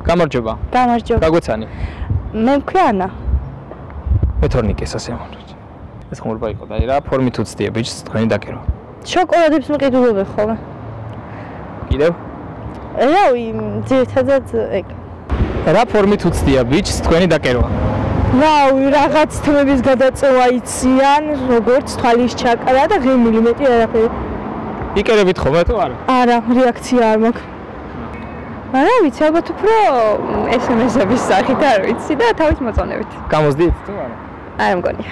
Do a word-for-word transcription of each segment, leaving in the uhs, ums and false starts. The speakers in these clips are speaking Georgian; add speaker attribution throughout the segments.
Speaker 1: გამარჯობა.
Speaker 2: გამარჯობა.
Speaker 1: გაგვეცანი.
Speaker 2: მე მქვია ანა.
Speaker 1: მე თორნიკე სასემონოჯი. ეს ხმურბა იყო და რა ფორმით უცდია ბიჭს თქვენი დაკერვა.
Speaker 2: შოკოლადებს მყიდულობენ ხოლმე.
Speaker 1: კიდევ?
Speaker 2: რავი, ძირითადად ეგ.
Speaker 1: რა ფორმით უცდია ბიჭს თქვენი დაკერვა?
Speaker 2: რავი, რაღაც თმების გადაწევა იციან, როგორც თვალის ჩაკრა და ღიმილი მეტი არაფერი.
Speaker 1: იკერებით ხოლმე თუ არა?
Speaker 2: არა, რეაქცია არ მაქვს. არა, ვიცი, ალბათ უფრო ეს ემ ეს-ების სახით არ ვიცი და თავის მოწონებით.
Speaker 1: გამოსდით თუ არა?
Speaker 2: არა მგონია.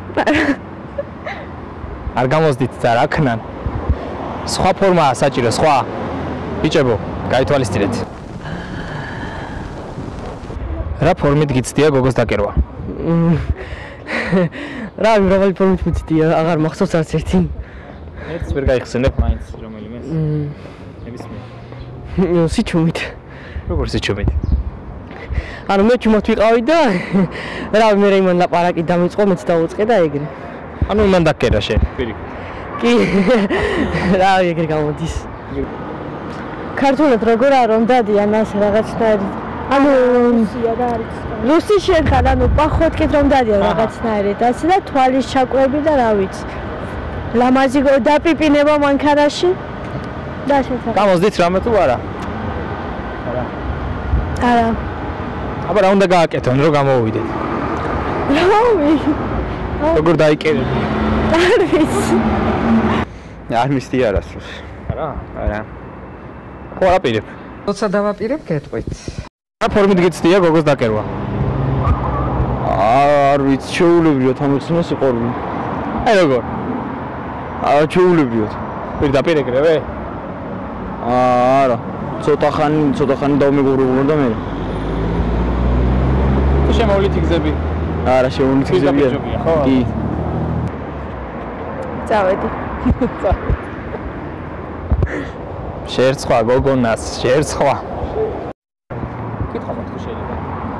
Speaker 1: არ გამოსდით და რა ქნან? სხვა ფორმაა საჭირო, სხვა. ბიჭებო, გაითვალისწინეთ. რა ფორმით გიცდია გოგოს დაკერვა?
Speaker 3: რა, მრავალი ფორმით მიცდია, აღარ მახსოვს არც ერთი.
Speaker 1: ერთს ვერ გაიხსენებ მაინც რომელიმეს. ნებისმიერ.
Speaker 3: სიჩუმით.
Speaker 1: როგორ სიჩუმით?
Speaker 3: ანუ მე ჩუმად ვიყავი და რა მე რა იმან ლაპარაკი დამიწყო, მეც დაუწყე და ეგრე.
Speaker 1: ანუ მან დაკერა შენ, პირიქით.
Speaker 3: კი. რა ეგრე გამოდის.
Speaker 2: ქართულად როგორ არ რომ დადიან ასე რაღაცნაირი. ანუ რუსია და არის. რუსი შენ ხარ, ანუ პახოთკით რომ დადიან რაღაცნაირი და ასე და თვალის ჩაკვები და რა ვიცი. ლამაზი დაპიპინება მანქანაში და შეცახა.
Speaker 1: გამოსდით რამე თუ არა? არა.
Speaker 2: არა.
Speaker 1: აბა რა უნდა გააკეთონ, რომ გამოუვიდეთ?
Speaker 2: რავი.
Speaker 1: როგორ დაიკერები?
Speaker 2: არ ვიცი.
Speaker 4: არ მისდი არასდროს.
Speaker 1: არა? არა. ხო აპირებ.
Speaker 3: როცა დავაპირებ, გეტყვით.
Speaker 1: რა ფორმით გიცდია გოგოს დაკერვა?
Speaker 4: არ ვიცი, შეუულებრიოთ ამოცნოს სიყვარული.
Speaker 1: აი როგორ?
Speaker 4: აა შეუულებრიოთ.
Speaker 1: პირდაპირ ეგრევე?
Speaker 4: არა. ცოტა ხანი, ცოტა ხანი დავმეგობრებულო და მე.
Speaker 1: თუ შემოვლითი გზები?
Speaker 4: არა, შემოვლითი გზებია.
Speaker 1: ხო?
Speaker 4: კი.
Speaker 2: წავედი.
Speaker 1: შეერცხვა გოგონას, შეერცხვა. კითხვა თუ შეიძლება.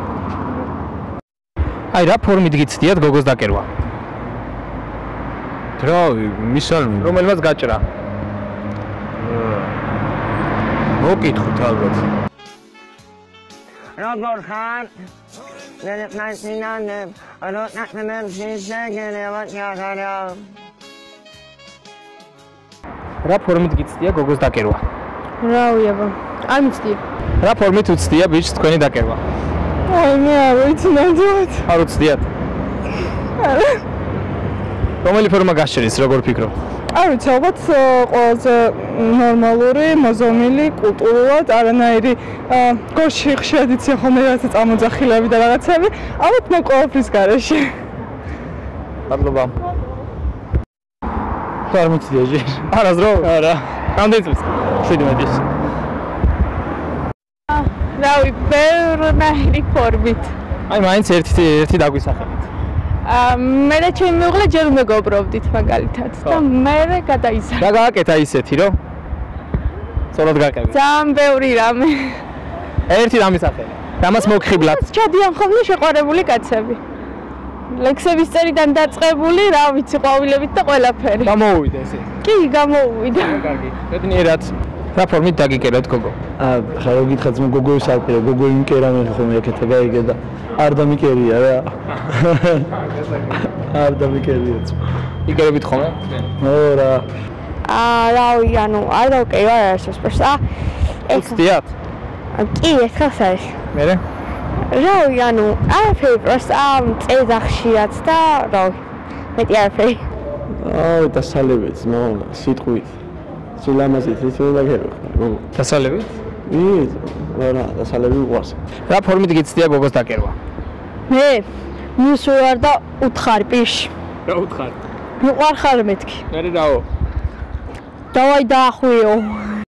Speaker 1: აი რა ფორმით გიცდიათ გოგოს დაკერვა?
Speaker 4: რავი, მისალმი.
Speaker 1: რომელმაც გაჭრა.
Speaker 4: მოკითხოთ ალბათ.
Speaker 5: როგორ ხარ? მე ნაისინანე, ანუ ნახმენ შეიძლება გაგარა.
Speaker 1: რა ფორმით გიცდია გოგოს დაკერვა?
Speaker 2: რავი აბა. არ მიცდია.
Speaker 1: რა ფორმით უცდია ბიჭს თქვენი დაკერვა?
Speaker 2: აი მე არ ვიცი ნამდვილად.
Speaker 1: არ უცდიათ?
Speaker 2: არა.
Speaker 1: რომელი ფორმა გასჭრის, როგორ ფიქრობ?
Speaker 2: არ ვიცი, ალბათ ყველაზე ნორმალური, მოზომილი, კულტურულად, არანაირი გორში ხშირად იციან ხოლმე რაღაცა წამოძახილები და რაღაცები, ალბათ მე ყოველთვის გარეშე.
Speaker 1: მადლობა.
Speaker 4: არ მიცდია ჯერ.
Speaker 1: არასდროს? არა. რამდენი წლის? შვიდმეტი.
Speaker 2: რავი, ბევრნაირი ფორმით.
Speaker 1: აი მაინც ერთი ერთი დაგვისახელეთ.
Speaker 2: აა მე და ჩემი მეუღლე ჯერ მეგობრობდით მაგალითად და მე გადაიზარდა.
Speaker 1: რა გააკეთა ისეთი, რომ სწორად გაყევი.
Speaker 2: ძალიან ბევრი რამე.
Speaker 1: ერთი დამისახელე. რამაც მოგხიბლად.
Speaker 2: ჩადიან ხოლმე შეყვარებული კაცები. ლექსების წერიდან დაწყებული, რა ვიცი, ყვავილებით და ყველაფერი.
Speaker 1: გამოუვიდა ესე.
Speaker 2: კი, გამოუვიდა.
Speaker 1: კარგი. ბედნიერად. რა ფორმით დაგიკერეთ გოგო?
Speaker 4: აა, ხა რო გითხათ მე გოგოის ალპერე, გოგო იმკერა მე ხომ ეკეთა გაიგე და არ დამიკერია რა. არ დამიკერია.
Speaker 1: იკერებით ხოლმე?
Speaker 4: ო რა.
Speaker 2: აა, რავი, ანუ არ დავკევა არასდროს პერსა.
Speaker 1: უცდიათ?
Speaker 2: კი, ეს ხალხს არის.
Speaker 1: მერე?
Speaker 2: რავი, ანუ არაფერი პროსტა წეძახშიაც და რავი, მეტი არაფერი.
Speaker 4: აუ, დასალებეთ, ნო, სიტყვით. სილამაზით ის უნდა გერო.
Speaker 1: დასალებით?
Speaker 4: ი, რა, დასალები უყურს.
Speaker 1: რა ფორმით გიცდია გოგოს დაკერვა?
Speaker 2: მე მისვარ და უთხარი პირში.
Speaker 1: რა უთხარ?
Speaker 2: მიყვარხარ მეთქი.
Speaker 1: მერე რაო?
Speaker 2: დავაი დაახვიო.